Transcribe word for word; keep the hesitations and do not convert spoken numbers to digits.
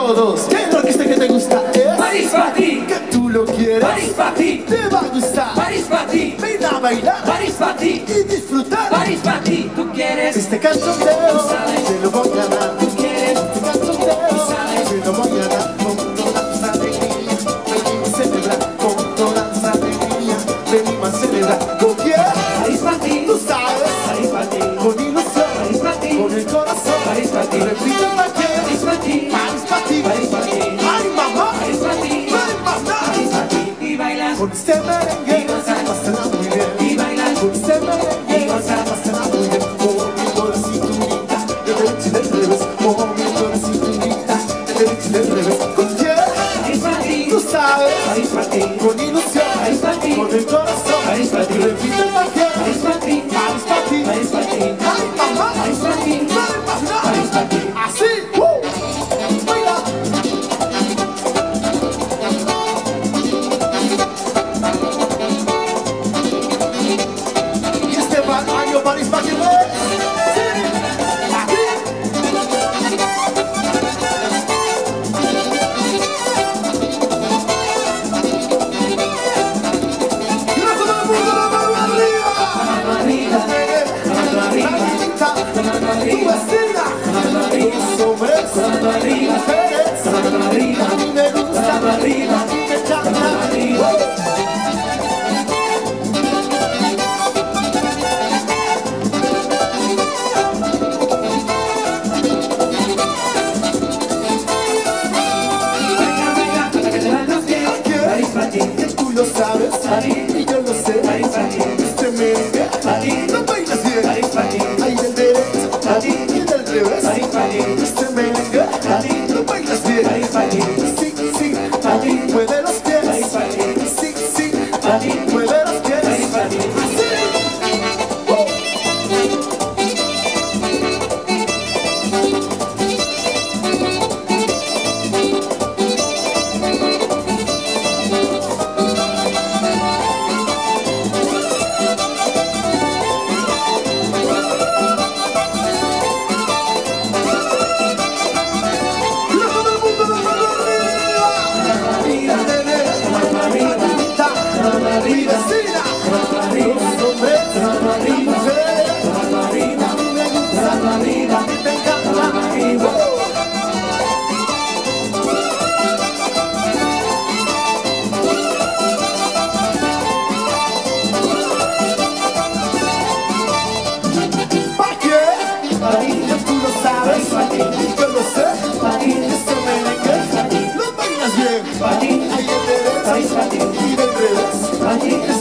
todos, que la orquesta que te gusta es París para ti, que tú lo quieres, París para ti, te va a gustar, París para ti, ven a bailar, París para ti, y disfrutar. París para ti, tú quieres, Este cachondeo, sabes, te lo voy a dar. tú quieres, Este cachondeo, sabes, te lo voy a dar con toda tus alegrías. Venimos a celebrar con toda tus alegrías. Venimos a celebrar con quién, París para ti, tú sabes, París para ti, con ilusión, París para ti, con el corazón. París para ti, Repite para París quién, para ti, París para ti, París para ti, ay mamá, París para ti, ven más nada. París para ti, y bailas, Con este merengue, y gozas, pásala muy bien. y bailas, Con este merengue, y gozas, pásala muy bien. Moviendo la cinturita, de derecha y del revés. Moviendo la cinturita, de derecha y del revés. ¿Con quién? París para ti, Tú sabes, París para ti, con ilusión, París para ti, con el corazón. París para ti, Repite para quién, París para ti, París para ti, París para ti, ay mamá, París para ti, no hay más nada. París para ti. Así, ¡uh! Baila. Y este va- año París para ti, ¿ves? Sí, aquí. Y ahora todo el mundo la mano arriba. Mano arriba, mano arriba, Mamita, mano tu arriba, vecina, mano arriba, tus hombres, mano arriba, mujeres, mano arriba, a mí me gusta, mano arriba, a mí me encanta. mano arriba. Venga, venga, hasta que te dan los pies. París para ti, Que tú lo sabes, y yo lo sé. París para ti, Este merengue, lo bailas bien. París para ti, Ahí del derecho, y del revés. París para ti, Este merengue, lo bailas bien. París para ti, Sí, sí, mueve los pies. París para ti, Sí, sí, para ti, mueve los pies. París para ti. Así. Y ahora todo el mundo la mano arriba. Arriba, Mano arriba, mamita, mano mi arriba, vecina, mano arriba, los hombres, mano las arriba, mujeres, mano arriba, a mí me gusta, mano arriba, a mí me encanta. mano arriba. ¿Pa' qué? París, Ya tú lo sabes, yo lo sé. París, Este merengue, lo bailas bien. París, Ahí el París derecho para ti, y del revés. París,